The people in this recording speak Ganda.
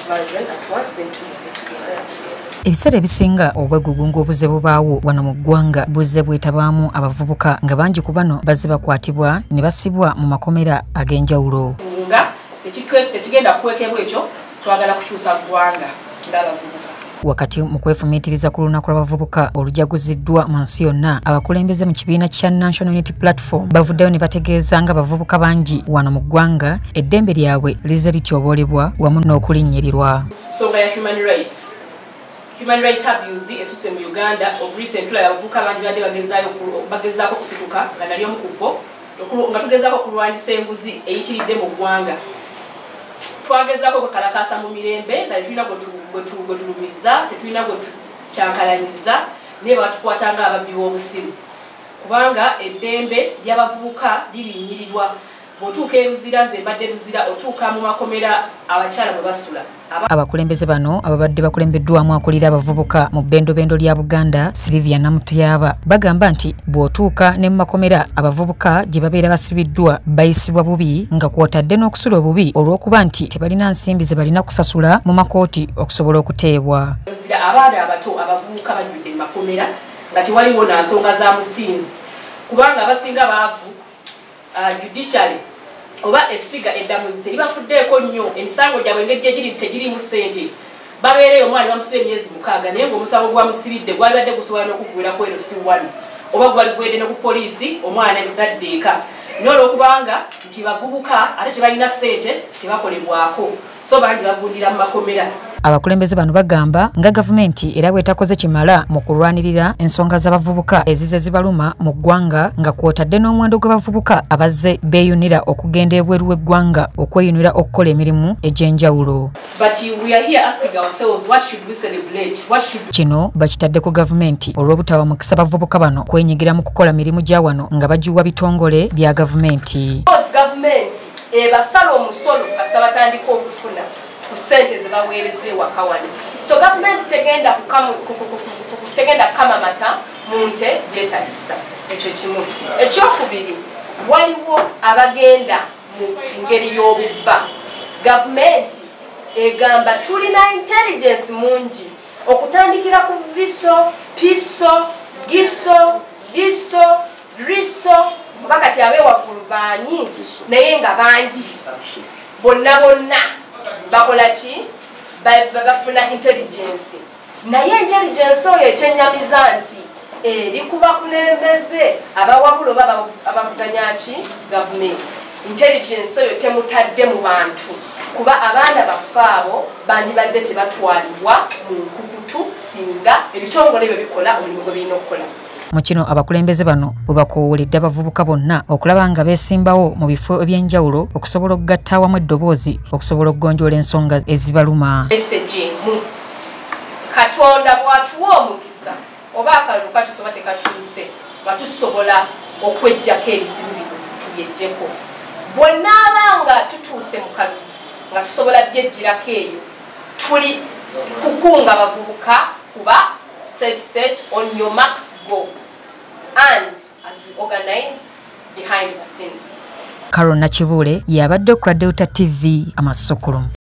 version at once, then to move it to the other. Ebiseera ebisinga obwegugunga obuze bubaawo wano mu ggwanga buzze bwetabaamu abavubuka nga bangi ku bano bazze bakwatibwa ne basibwa mu makomera ag'enjawulo. Nga tekigenda kukwekebwa ekyo twagala kukyusa ggwanga ng'abavubuka. Wakati mu kwefumiitiriza ku lunaku lw'abavubuka olujaguziddwa mu nsi yonna, abakulembeze mu kibiina kya National Unity Platform bavuddeyo ne bategeeza nga abavubuka bangi wano mu ggwanga eddembe lyabwe lizze lityoboolebwa wamu n'okulinnyirirwa. Nsonga ya human rights abuse esuse mu Uganda of recent abavubuka bangi badde bagezaako kusituka nga nali omu ku bo nga tugezaako kulwanyisa enguzi eyitiridde mu ggwanga. Twagezaako kukalakasa mu mirembe nga tetulina gwe tulumiza, tetulina gwe tukyankalaniza, naye batukwata nga ababbi b'obusimu kubanga eddembe ly'abavubuka lirinnyirirwa. Bw'otuuka eruzira, nze mbadde ruzira, otuuka mu makomera abakyala bwe basula. Abakulembeze bano ababadde bakulembeddwamu akulira abavubuka mu bbendobendo lya Buganda, Sylvia Namutuyaba, bagamba nti bw'otuuka ne mu makomera abavubuka gye babeera basibiddwa bayisibwa bubi nga kw'otadde n'okusula obubi olw'okuba nti tebalina nsimbi ze balina kusasula mu makooti okusobola okuteebwa. Abaana abato abavubuka bajjudde mu makomera nga tewaliwo na nsonga za musinzi kubanga abasinga baavu judiciary oba esiga eddamuzi teribafuddeeko nnyo, emisango gyabwe engeri gye giri tegirimu ssente. Babeereyo omwana bamusiba emyezi 6 naye ng'omusango gwamusibidde gwalibadde gusobola n'okugwirako eno C1 oba gwali gwedde ne ku poliisi omwana gadde eka. Naye olw'okubanga nti bavubuka ate tebalina ssente tebakolebwako, so bangi bavundira mu makomera. Abakulembeze bano bagamba nga gavumenti era bw'etakoze kimala mu kulwanirira ensonga z'abavubuka ezizze zibaluma mu ggwanga nga kw'otadde n'omuwendo gw'abavubuka abazze beeyunira okugenda ebweru w'eggwanga okweyunira okukola emirimu egy'enjawulo. Kino bakitadde ku gavumenti olw'obutawa mukisa bavubuka bano kwenyigira mu kukola mirimu gya wano nga bagiwa bitongole bya gavumenti. Gavumenti ebasala omusolo kasita batandika okufuna ku ssente ze baweereza ewaka wano. So gavumenti tegenda kukama mata mu nte gyetagisa. Ekyo kimu. Ekyokubiri, waliwo abagenda mu ngeri y'obubba. Gavumenti egamba tulina intelligence mungi okutandikira ku Viso, Piso, Giso, Diso, Riso bakati abeewaggulu baani naye nga bangi bonna bakola ki bafuna intelligence. Naye intelligence oyo ekyennyamiza nti eri ku bakulembeze abawabulo abavuganya ki gavumenti. Intelligence oyo temutadde mu bantu kuba abaana baffe abo bandibadde tebatwalibwa mu nkukutu singa ebitongole ebyo bikola omulimu gwe birina okukola. Mu kino abakulembeze bano bwe bakoowoledde abavubuka bonna okulaba nga beesimbawo mu bifo eby'enjawulo okusobola okugatta awamu eddoboozi okusobola okugonjoola ensonga ezibaluma. Katonda bw'atuwa omukisa oba akalulu katusoba tekatuuse batusobola okweggyako ebizibu bino tubyeggyeko. Bonna abanga tutuuse mu kalulu nga tusobola byeggyirako eyo tuli kukunga abavubuka kuba set on your marks, go. And as we organize behind the scenes. Carol Nakibuule yabadde ku Delta TV Amasukulu.